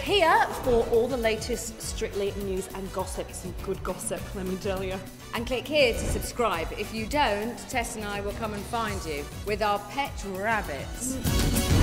here for all the latest Strictly news and gossip. Some good gossip, let me tell you. And click here to subscribe. If you don't, Tess and I will come and find you with our pet rabbits.